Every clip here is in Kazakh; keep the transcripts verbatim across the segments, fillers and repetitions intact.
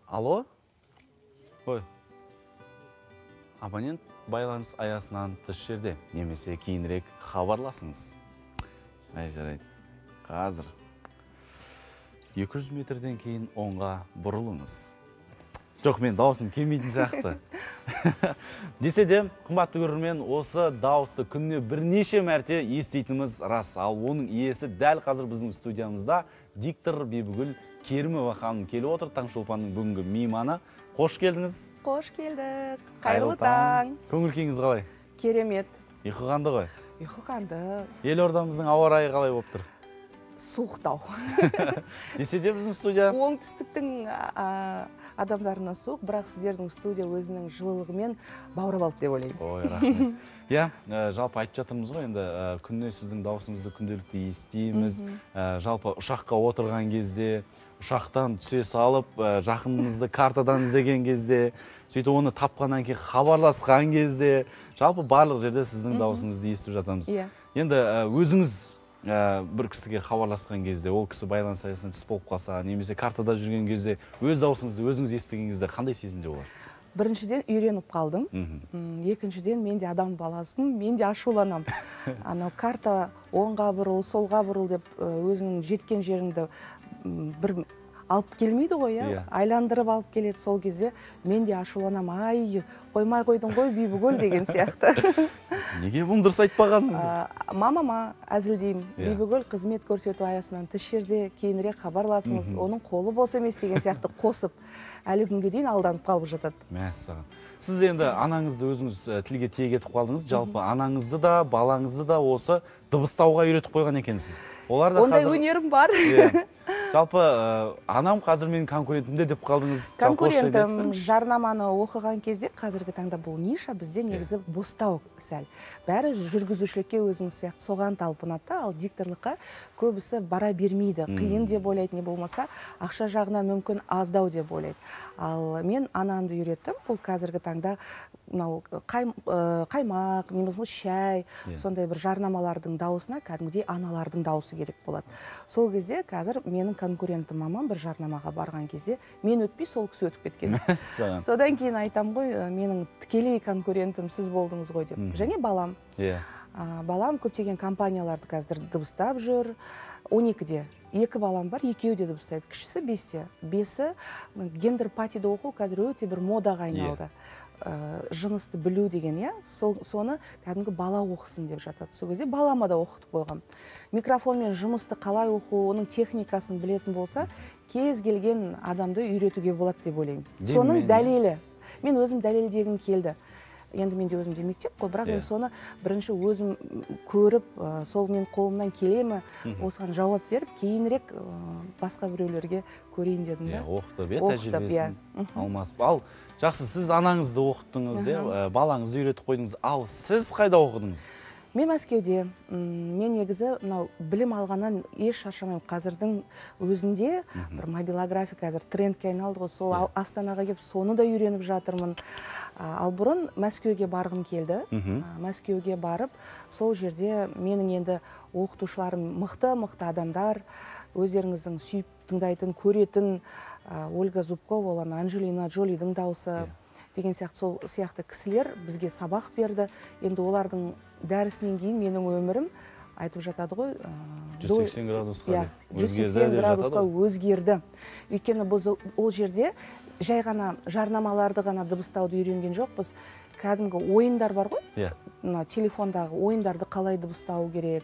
Алло? Ой. Абонент байланыс аясынан тыс жерде, немесе кейінірек хабарласыңыз. Ай, жарайды. Қазір екі жүз метрден кейін оңға бұрылыңыз. Жоқ, мен дауысым келмейтін сияқты. Десе де, қымбатты көрермен, осы дауысты күніне бірнеше мәрте еститініміз рас. Ал оның иесі дәл қазір біздің студиямызда диктор Бибігүл Керімова ханым келіп отыр. Таңшолпанның бүгінгі мейманы. Қош келдіңіз. Қош келдік. Қайырлы таң. Көңіл күйіңіз қалай? Керемет. Ұйқығанды ғой? Ұйқығанды. Елордамыздың ауа райы қалай болып тұр? Суықтау. Десе де біздің студия? Оңтүстіктің адамдарына суық, бірақ сіздердің студия өзінің жылылығымен баурап алды деп ойлаймын. Ой, рахмет. Иә, жалпы айтып жатырмыз ғой, енді күнне сіздің дауысыңызды күнделікті естиміз. Жалпы ұшаққа отырған кезде, ұшақтан түсе салып, жақыныңызды картадан іздеген кезде, сөйтіп оны тапқаннан кейін хабарласқан кезде, жалпы барлық жерде сіздің дауысыңызды естіп жатамыз. Енді өзіңіз бір кісіге хабарласқан кезде, ол кісі байланыс аясынан тыс болып қалса, немесе картада жүрген кезде өз дауысыңызды өзіңіз естіген кезде қандай сезімде боласыз? Біріншіден үйреніп қалдым. Екіншіден мен де адам баласымын, мен де ашуланам. Анау карта оңға бұрыл, солға бұрыл деп өзінің жеткен жеріңді бір алып келмейді ғой, айландырып алып келеді. Сол кезде мен де ашуланам. Ай, қоймай қойдың ғой Бибігүл деген сияқты. Неге бұны дұрыс айтпаған? Мамама әзілдеймін. Бибігүл қызмет көрсету аясынан тыс жерде кейінірек хабарласыңыз, оның қолы бос емес деген сияқты қосып, әлі күнге дейін алданып қалып жатады. Мәссаған. Сіз енді анаңызды өзіңіз тілге тиек етіп қалдыңыз. Жалпы анаңызды да, балаңызды да осы дыбыстауға үйретіп қойған екенсіз. Ондай өнерім бар. Жалпы анам қазір менің конкурентімде деп қалдыңыз. Конкурентім жарнаманы оқыған кезде қазіргі таңда бұл ниша бізде негізі бостау сәл. Бәрі жүргізушілікке өзіңіз сияқты соған талпынады, ал дикторлыққа көбісі бара бермейді. Қиын деп ойлайды, не болмаса ақша жағынан мүмкін аздау деп ойлайды. Ал мен анамды үйреттім. Бұл қазіргі таңда қаймақ, немесе шай, сондай бір жарнамалардың дауысына кәдімгідей аналардың дауысы керек болады. Сол кезде қазір менің конкурентім мамам бір жарнамаға барған кезде мен өтпей сол кісі өтіп кеткен. Содан кейін айтам ғой, менің тікелей конкурентім сіз болдыңыз ғой деп. Және балам. Балам көптеген компанияларды қазір дыбыстап жүр. он екіде. Екі балам бар, екеуі де дыбыстайды. Кішісі бесте. Бесі гендер патиді оқу қазір өте бір модаға айналды. Жынысты білу деген, соны кәдімгі бала оқысын деп жатады. Сол кезде балама да оқытып қойғам. Микрофонмен жұмысты қалай оқу, оның техникасын білетін болса, кез келген адамды үйретуге болады деп ойлаймын. Соның дәлелі. Мен өзім дәлелдегім келді. Енді менде өзімде мектеп қой, бірақ енді соны бірінші өзім көріп, сол мен қолымнан келемі, осыған жауап беріп, кейінірек басқа біреулерге көрейін дедім. Оқытып, тәжірибесін алмасып. Ал жақсы, сіз анаңызды оқыттыңыз, балаңызды үйретіп қойдыңыз. Ал сіз қайда оқыдыңыз? Мен Мәскеуде. Мен негізі білім алғаннан еш шаршамаймын. Қазірдің өзінде бір мобилография қазір трендке айналды ғой, сол Астанаға келіп соны да үйреніп жатырмын. Ал бұрын Мәскеуге барғым келді. Мәскеуге барып, сол жерде менің енді оқытушыларым мықты-мықты адамдар, өздеріңіздің сүйіп тыңдайтын, көретін Ольга Зубкова, Анджелина Джолидің дауысы деген сияқты кісілер бізге сабақ берді. Енді олардың дәрісінен кейін менің өмірім айтып жатады ғой, жүз сексен градусқа жүз сексен градусқа өзгерді. Өйткені біз ол жерде жай ғана жарнамаларды ғана дыбыстауды үйренген жоқпыз. Кәдімгі ойындар бар ғой, телефондағы ойындарды қалай дыбыстау керек,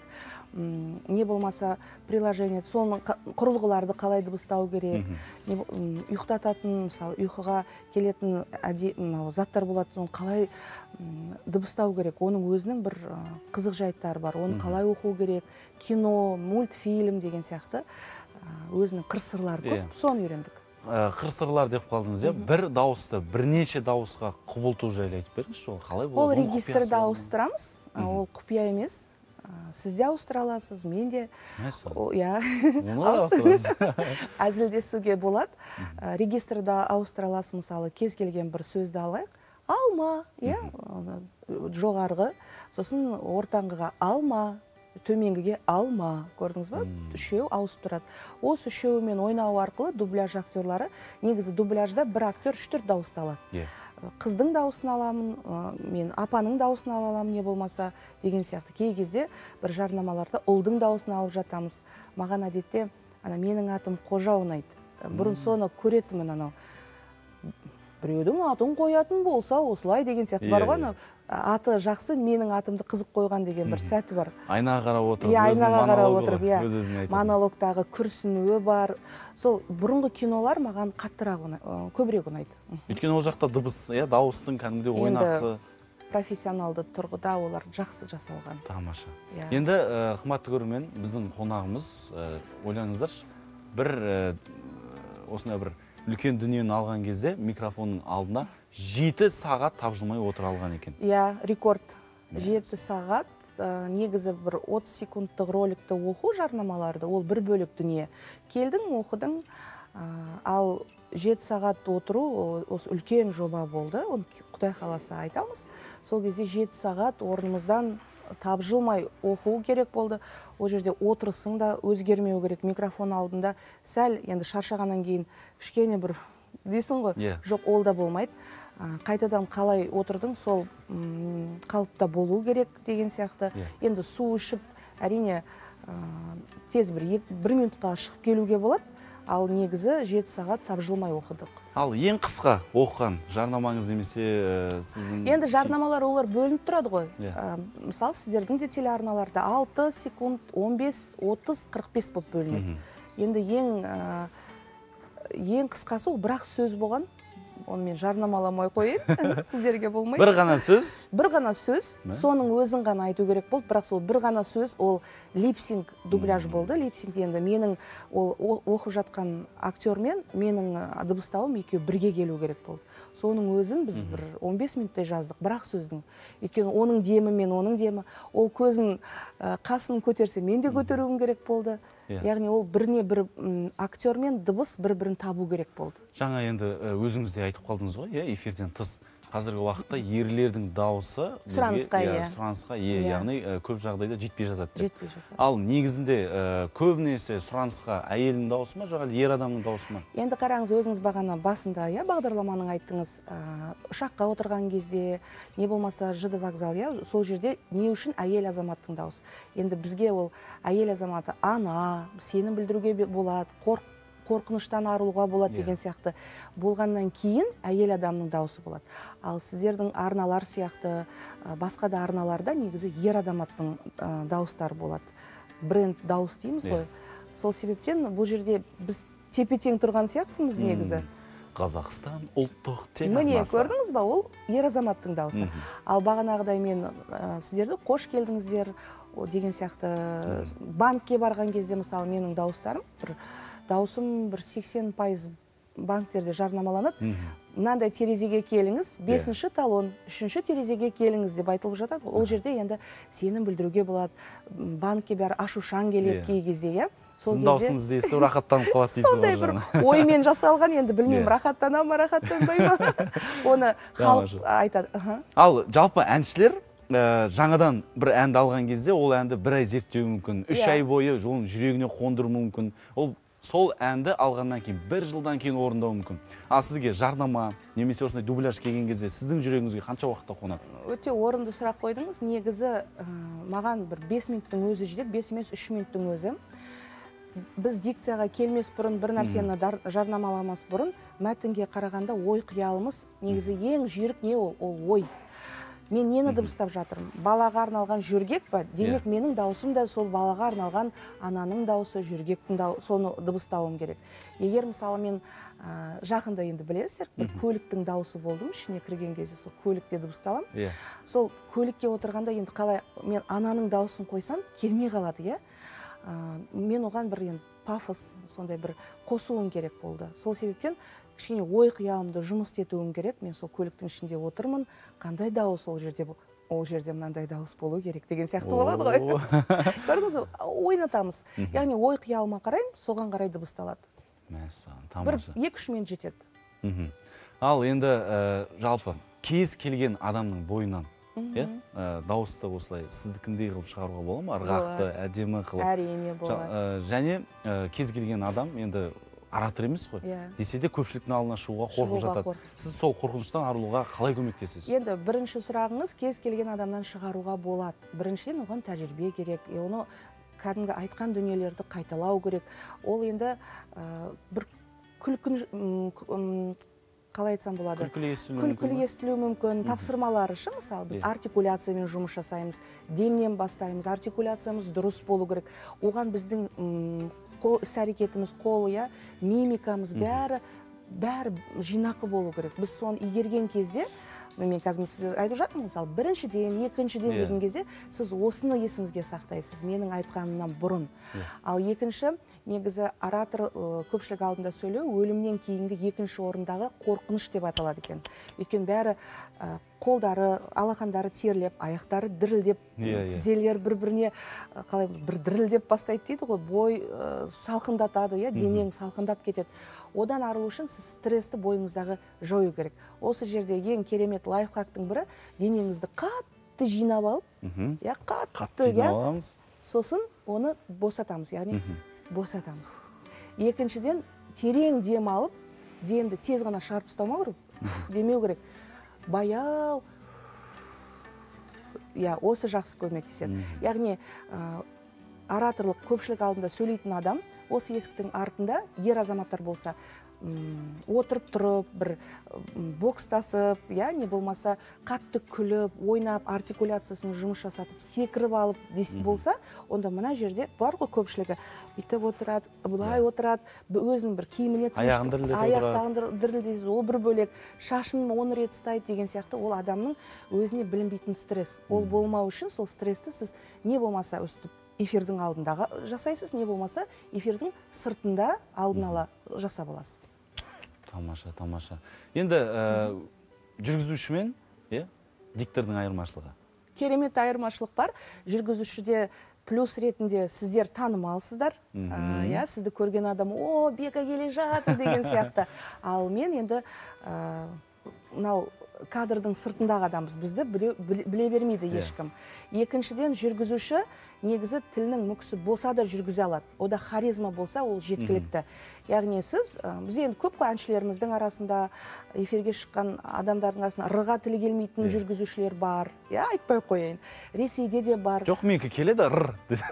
не болмаса приложение, соның құрылғыларды қалай дыбыстау керек, ұйықтататын, мысалы, ұйқыға келетін заттар болады, соны қалай дыбыстау керек. Оның өзінің бір қызық жайттары бар, оны қалай оқу керек, кино, мультфильм деген сияқты өзінің қыр-сырлары көп, соны үйрендік. Қыр-сырлар деп қалдыңыз, бір дауысты, бірнеше дауысқа құбылту жайлы айтып беріңізші, ол қалай болады? Ол регистрді ауыстырамыз, ол құпия емес. Сіз де ауыстыра аласыз, мен де. Әзілдесуге болады. Регистрді ауыстыра аласыз, мысалы, кез келген бір сөзді алайық. Алма, жоғарғы, сосын ортаңғыға алма, төменгіге алма, көрдіңіз ба? Үшеу ауысып тұрады. Осы үшеуімен ойнау арқылы дубляж актерлары, негізі дубляжда бір актер үш-төрт дауысты алады. Қыздың дауысын аламын, мен апаның дауысын аламын, не болмаса деген сияқты. Кей кезде бір жарнамаларда ұлдың дауысын алып жатамыз. Маған әдетте ана менің атым Қожа ұнайды. Бұрын соны көретінмін, анау біреудің атын қоятын болса осылай деген сияқты бар ғой, аты жақсы, менің атымды қызық қойған деген бір сәті бар. Айнаға қарап отырып, иә, айнаға қарап отырып, монологтағы күрсінуі бар. Сол бұрынғы кинолар маған қаттырақ, көбірек ұнайды. Өйткені ол жақта дыбыс, дауыстың кәдімгідей ойнақы. Профессионалды тұрғыда олар жақсы жасалған. Тамаша. Енді қымбатты көрермен, біздің қонағымыз, ойлаңыздар, бір осындай бір үлкен дүниені алған кезде микрофонның алдына жеті сағат тапжылмай отыра алған екен. Иә, рекорд. жеті сағат, негізі бір отыз секундтық роликті оқу жарнамаларды, ол бір бөлік дүние. Келдің, оқыдың, ал жеті сағат отыру, осы үлкен жоба болды. Оны Құдай қаласа айтамыз. Сол кезде жеті сағат орнымыздан тапжылмай оқу керек болды. Ол жерде отырысың да өзгермеу керек. Микрофон алдында сәл, енді шаршағаннан кейін кішкене бір дейсің ғой, жоқ, ол да болмайды. Қайтадан қалай отырдың, сол қалыпта болу керек деген сияқты. Енді су ішіп, әрине тез бір минутқа шығып келуге болады. Ал негізі жеті сағат тапжылмай оқыдық. Ал ең қысқа оқыған жарнамаңыз немесе сіздің... Енді жарнамалар олар бөлініп тұрады ғой. Мысалы, сіздердің де телеарналарда алты секунд, он бес, отыз, қырық бес болып бөлінеді. Енді ең қысқасы ол бірақ сөз болған. Оны мен жарнамаламай қойын, сіздерге болмайды. Бір ғана сөз? Бір ғана сөз, соның өзін ғана айту керек болды, бірақ сол бір ғана сөз, ол липсинг дубляж болды. Липсинг енді менің оқып жатқан актермен менің дыбыстауым екеуі бірге келу керек болды. Соның өзін біз бір он бес минуттай жаздық, бірақ сөздің. Өйткені оның демі мен оның демі, ол көзін, қасын көтерсе, мен де көтеруім керек болды. Яғни ол біріне бір актер мен дыбыс бір-бірін табу керек болды. Жаңа енді өзіңізде айтып қалдыңыз ғой, эфирден тыс. Қазіргі уақытта ерлердің дауысы сұранысқа ие, яғни көп жағдайда жетпей жатады. Жетпей жатады. Ал негізінде көбінесе сұранысқа әйелдің дауысы ма, жоқ әлде ер адамның дауысы ма? Енді қараңыз, өзіңіз бағана басында бағдарламаның айттыңыз, ұшаққа отырған кезде, не болмаса ЖД вокзал, сол жерде не үшін әйел азаматтың дауысы. Енді бізге ол әйел азаматы ана, сенім білдіруге болады, қорқыныштан арылуға болады деген сияқты болғаннан кейін әйел адамның дауысы болады. Ал сіздердің арналар сияқты, басқа да арналарда негізі ер адаматтың дауыстары болады. Бренд дауыс дейміз ғой. Сол себептен бұл жерде біз тепе-тең тұрған сияқтымыз негізі. Қазақстан ұлттық телеарнасы. Міне, көрдіңіз ба, ол ер азаматтың дауысы. Ал бағанағыдай мен сіздерді қош келдіңіздер деген сияқты банкке барған кезде, мысалы, менің дауыстарым бір Даусым бір сексен пайыз банктерде жарнамаланады. Мынандай терезеге келіңіз, бесінші талон, үшінші терезеге келіңіз деп айтылып жатады. Ол жерде енді сенім білдіруге болады. Банкке бәрі ашушаң келеді кей кезде. Сіздің даусыңыз дейсіз, рахаттанып қалады дейсіз. Сондай бір оймен жасалған, енді білмеймін, рахаттана ма, рахаттанбай ма. Оны халық айтады. Ал жалпы әншілер жаңадан бір әнді алған кезде, ол әнді бір ай зерттеуі мүмкін, үш ай бойы жолын жүрегіне қондыру мүмкін. Ол сол әнді алғаннан кейін, бір жылдан кейін орындау мүмкін. Ал сізге жарнама, немесе осындай дубляж келген кезде, сіздің жүрегіңізге қанша уақытта қонады? Өте орынды сұрақ қойдыңыз. Негізі маған бір бес минуттың өзі жетеді, бес емес үш минуттың өзі. Біз дикцияға келмес бұрын, бір нәрсені жарнамаламас бұрын, мәтінге қарағанда ой қиялымыз, негізі ең жүйрік не ол? Ол ой. Мен нені дыбыстап жатырмын? Балаға арналған жүргек па? Демек, менің даусым да сол балаға арналған ананың дауысы, жүргектің дауысы, соны дыбыстауым керек. Егер, мысалы, мен жақында енді білесіздер, бір көліктің дауысы болдым, ішіне кірген кезде сол көлікте дыбысталам. Сол көлікке отырғанда енді қалай мен ананың дауысын қойсам, келмей қалады, е? Мен оған бір енді пафос, сондай бір қосуым керек болды. Сол себептен кішкене ой қиялымды жұмыс етуім керек. Мен сол көліктің ішінде отырмын, қандай дауыс ол жерде, ол жерде мынандай дауыс болу керек деген сияқты болады ғой. Көрдіңіз, ойнатамыз. Яғни ой қиялыма қараймын, соған қарай дыбысталады. Бір екі-үш минут жетеді. Ал енді жалпы кез келген адамның бойынан иә дауысты осылай сіздікіндей қылып шығаруға бола ма, ырғақты әдемі қылып? Әрине болады. Және кез келген адам енді оратор емес қой, десе де көпшіліктің алдына шығуға қорқып жатады. Сіз сол қорқыныштан арылуға қалай көмектесесіз? Енді бірінші сұрағыңыз кез келген адамнан шығаруға болады. Біріншіден оған тәжірибе керек, оны кәдімгі айтқан дүниелерді қайталау керек. Ол енді бір күлкін қалай айтсам болады, күлкілі естілуі мүмкін, тапсырмалары үшін, мысалы, біз артикуляциямен жұмыс жасаймыз, демнен бастаймыз, артикуляциямыз дұрыс болу керек. Оған біздің іс-әрекетіміз, қол, мимикамыз бәрі бәрі жинақы болу керек. Біз соны игерген кезде, мен қазір сізге айтып жатырмын, мысалы, біріншіден, екіншіден деген кезде сіз осыны есіңізге сақтайсыз, менің айтқанымнан бұрын. Ал екінші, негізі оратор көпшілік алдында сөйлеу өлімнен кейінгі екінші орындағы қорқыныш деп аталады екен. Өйткені бәрі қолдары, алақандары терлеп, аяқтары дірілдеп, тізелер бір-біріне қалай бір дірілдеп бастайды дейді ғой, бой салқындатады, денең салқындап кетеді. Одан арылу үшін сіз стрессті бойыңыздағы жою керек. Осы жерде ең керемет лайфхактың бірі денеңізді қатты жинап алып, қатты жинап, сосын оны босатамыз, яғни босатамыз. Екіншіден, терең дем алып, демді тез ғана шығарып тастамау керек, демеу керек. Баяу, осы жақсы көмектеседі. Яғни ораторлық көпшілік алдында сөйлейтін адам, осы есіктің артында ер азаматтар болса, отырып тұрып, бір бокстасып, не болмаса қатты күліп, ойнап, артикуляциясын жұмыс жасатып, секіріп алып болса, онда мына жерде бар ғой көпшілігі бүйтіп отырады, былай отырады, өзінің бір киіміне аяқтағын дірілдейді, ол бір бөлек, шашын он рет ұстайды деген сияқты, ол адамның өзіне білінбейтін стресс. Ол болмау үшін сол стрессті сіз не болмаса өстіп эфирдің алдындағы жасайсыз, не болмаса эфирдің сыртында алдын ала жасап аласыз. Тамаша, тамаша. Енді жүргізуші мен диктордың айырмашылығы? Керемет айырмашылық бар. Жүргізушіде плюс ретінде сіздер танымалсыздар. Сізді көрген адам, о, Бека келе жатыр деген сияқты. Ал мен енді кадрдың сыртындағы адамбыз, бізді біле бермейді ешкім. Екіншіден, жүргізуші негізі тілінің мүкісі болса да жүргізе алады. Ода харизма болса, ол жеткілікті. Яғни сіз, біз енді көп қой әншілеріміздің арасында, эфирге шыққан адамдардың арасында ырға тілі келмейтін жүргізушілер бар. Я, айтпай қояйын. Ресейде де бар. Жоқ, менікі келеді, ыр.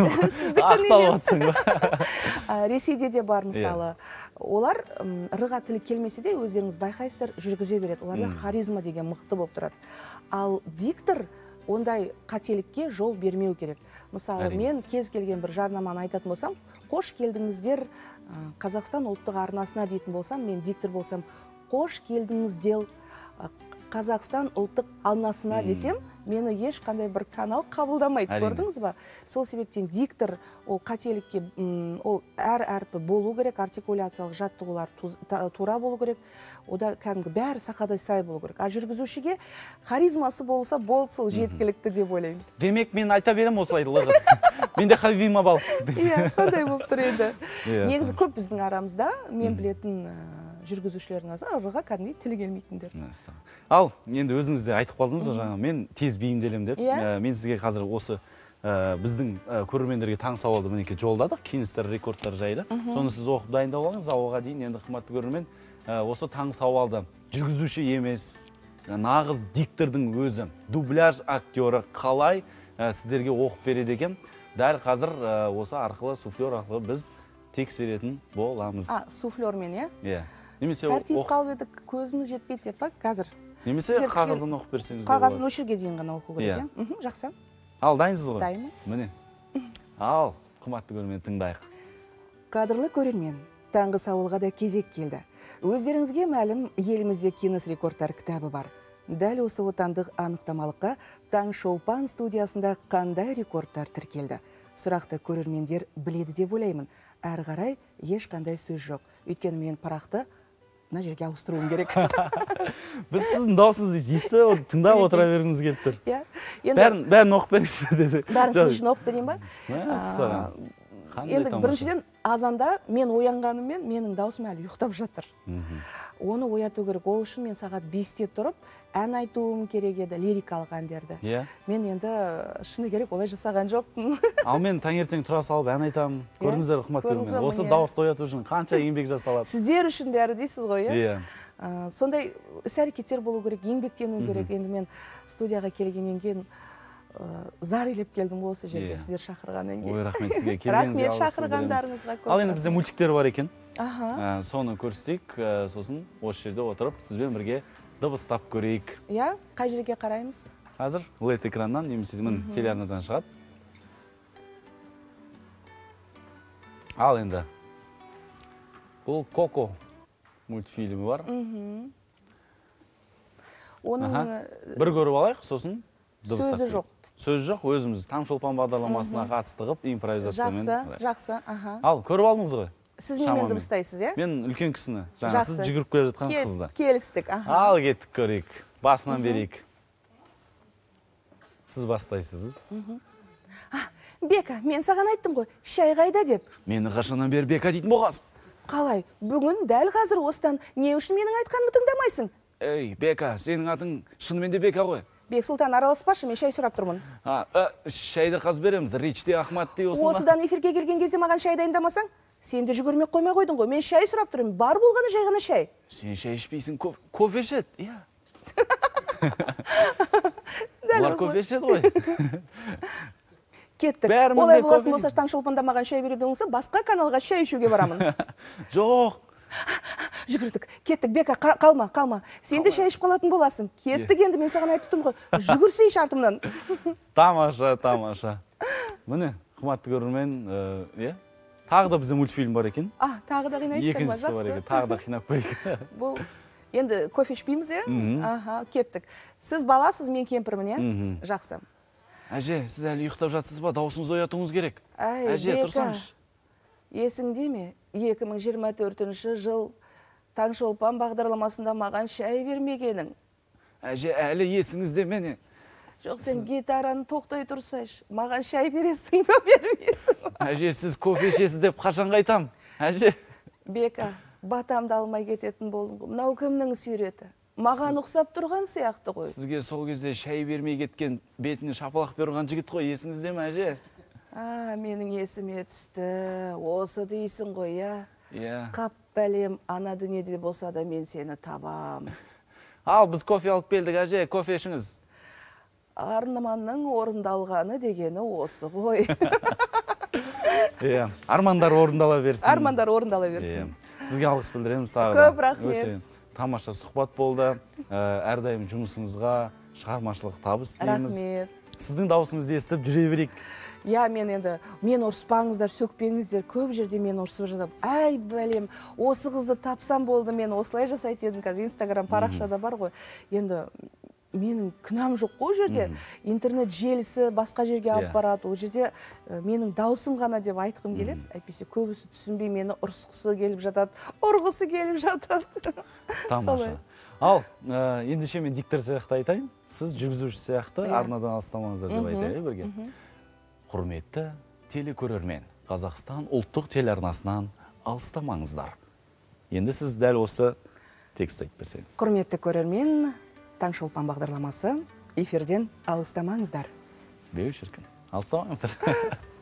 Ресейде де бар, мысалы. Олар ырға тілі келмесе де өздеріңіз байқайсыздар, жүргізе береді. Оларда харизма деген мықты болып тұрады. Ал диктор ондай қателікке жол бермеу керек. Мысалы, мен кез келген бір жарнаманы айтатын болсам, қош келдіңіздер Қазақстан ұлттық арнасына дейтін болсам, мен диктор болсам, қош келдіңіздер Қазақстан ұлттық арнасына десем, мені ешқандай бір канал қабылдамайды, көрдіңіз ба? Сол себептен диктор ол қателікке, ол әр әрпі болу керек, артикуляциялық жаттығулар тура болу керек, ода кәдімгі бәрі сақадай сай болу керек. А жүргізушіге харизмасы болса, бол сол жеткілікті деп ойлаймын. Демек, мен айта берем осылайды лығыз. Менде харизма бар. Иә, сондай болып тұр еді. Негізі көп біздің арамызда, мен білетін жүргізушілердің арасында ырға кәдімгідей тілі келмейтіндер. Ал, енді өзіңіз де айтып қалдыңыз ғой жаңа, мен тез бейімделем деп. Мен сізге қазір осы біздің көрермендерге таң сауалды мінекей жолдадық, Гиннестер рекордтар жайлы. Соны сіз оқып дайындап алыңыз, ауаға дейін енді қымбатты көрермен, осы таң сауалды жүргізуші емес, нағыз диктордың өзі, дубляж актері қалай сіздерге оқып береді екен. Дәл қазір осы арқылы, суфлер арқылы біз тексеретін боламыз. А, суфлермен, е? Е. Немесе тәртиіп қалып едік, көзіміз жетпейді деп па, қазір. Немесе қағазын оқып берсеңіз. Қағазын өшірге дейін ғана оқу керек, е? Жақсы. Ал, дайынсыз ғой? Дайынмын. Міне. Ал, қымбатты көрермен, тыңдайық. Қадірлі көрермен, таңғы сауалға да кезек келді. Өздеріңізге мәлім, елімізде Гиннес рекордтар кітабы бар. Дәл осы отандық анықтамалыққа таң шолпан студиясында қандай рекордтар тіркелді? Сұрақты көрермендер біледі деп ойлаймын. Әрі қарай ешқандай сөз жоқ. Өйткені мен парақты мына жерге ауыстыруым керек. Біз сіздің даусыңызды естіп, тыңдап отыра бергіміз келіп тұр. Бәрін оқып беріңізші деді. Бәрін сіз үшін оқып берейін ба? Енді біріншіден азанда мен оянғаныммен менің даусым әлі ұйықтап жатыр. Оны ояту керек. Ол үшін мен сағат бесте тұрып, ән айтуым керек еді, лирикалық әндерді. Мен енді шыны керек олай жасаған жоқпын. Ал мен таңертең тұра салып ән айтамын. Көрдіңіздер, қымбат көріңіздер. Осы дауысты ояту үшін қанша еңбек жасалады. Сіздер үшін бәрі дейсіз ғой, иә? Сондай іс-әрекеттер болу керек, еңбектену керек. Енді мен студияға келгеннен кейін зар илеп келдім осы жерге, сіздер шақырғаннан кейін. Ой, рахмет сізге. Рахмет шақырғандарыңызға көп. Ал енді бізде мультиктер бар екен. Аха. Соны көрсетейік, сосын осы жерде отырып, сізбен бірге дыбыстап көрейік. Иә, қай жерге қараймыз? Қазір лед экраннан, немесе мін телеарнадан шығады. Ал енді, бұл Коко мультфильмі бар. Бір көріп алайық, сосын дыбыстап сөзі жоқ. Сөз жоқ, өзіміз Таңшолпан бағдарламасына қатысты қып, импровизациямен. Жақсы, жақсы. Ал, көріп алдыңыз ғой? Сіз менімен дыбыстайсыз, е? Мен үлкен кісіні, жаңа сіз жүгіріп келе жатқан қызды. Келістік. Ал, кеттік көрейік. Басынан берейік. Сіз бастайсыз. Бека, мен саған айттым ғой, шай қайда деп. Мені қашаннан бері Бека дейтін болғансың. Қалай, бүгін дәл қазір осыдан не үшін менің айтқанымды тыңдамайсың? Ей, Бека, сенің атың шынымен де Бека ғой. Бек Сұлтан, араласпашы, мен шай сұрап тұрмын. Шайды қаз береміз, Ричте Ахматты осында. Осыдан эфирге келген кезде маған шай дайындамасаң, сен де жүгірмек қоймай қойдың ғой. Мен шай сұрап тұрмын, бар болғаны жай ғана шай. Сен шай ішпейсің, кофе ішеді, иә. Олар кофе ішеді ғой. Кеттік. Олай болатын болса, Таңшолпанда маған шай беріп болса, басқа каналға шай ішуге барамын. Жоқ. Жүгірдік. Кеттік. Бека, қалма, қалма. Сен де шай ішіп қалатын боласың. Кеттік енді, мен саған айтып тұрмын ғой. Жүгірсейші артымнан. Тамаша, тамаша. Міне, қымбатты көрермен, е? Тағы да бізде мультфильм бар екен. А, тағы да қинайсыздар ма? Екіншісі бар екен, тағы да қинап көрейік. Бұл енді кофе ішпейміз, е? Аха, кеттік. Сіз баласыз, мен кемпірмін, е? Жақсы. Әже, сіз әлі ұйықтап жатсыз ба? Даусыңызды оятуыңыз керек. Әже, тұрсаңыз. Есіңде ме? екі мың жиырма төртінші жыл Таңшолпан бағдарламасында маған шай бермегенің. Әже, әлі есіңізде мені. Жоқ, сен гитараны тоқтай тұрсайш. Маған шай бересің ба, бермейсің? Әже, сіз кофе ішесіз деп қашан қайтам? Әже. Бека, батамды алмай кететін болдың ғой. Мынау кімнің сүйреті? Маған ұқсап тұрған сияқты ғой. Сізге сол кезде шай бермей кеткен, бетіне шапалақ берген жігіт қой, есіңізде ме, әже? А, менің есіме түсті. Осы дейсің ғой, я? Иә. Қап бәлем, ана дүниеде болса да мен сені табам. Ал, біз кофе алып келдік, әже, кофе ішіңіз. Арманның орындалғаны дегені осы ғой. Иә, армандар орындала берсін. Армандар орындала берсін. Сізге алғыс білдіреміз тағы да. Көп рахмет. Тамаша сұхбат болды. Әрдайым жұмысыңызға шығармашылық табыс тілейміз. Рахмет. Сіздің дауысыңызды естіп жүре берейік. Я, мен енді, мен ұрыспаңыздар, сөкпеңіздер, көп жерде мен ұрысып жатам. Әй, бәлем, осы қызды тапсам болды, мен осылай жасайтын едім. Қазір Инстаграм парақшада бар ғой. Енді менің күнәм жоқ қой жерде. Интернет желісі басқа жерге алып барады. Ол жерде менің даусым ғана деп айтқым келеді. Әйтпесе көбісі түсінбей мені ұрысқысы келіп жатады, ұрғысы келіп жатады. Тамаша. Ал, ендеше мен диктор сияқты айтайын. Сіз жүргізуші сияқты арнадан алыстамаңыздар деп айтайын бірге. Құрметті телекөрермен, Қазақстан ұлттық телеарнасынан алыстамаңыздар. Енді сіз дәл осы текст айтып берсеңіз. Құрметті көрермен, Таңшолпан бағдарламасы эфирден алыстамаңыздар. Беу шіркін, алыстамаңыздар.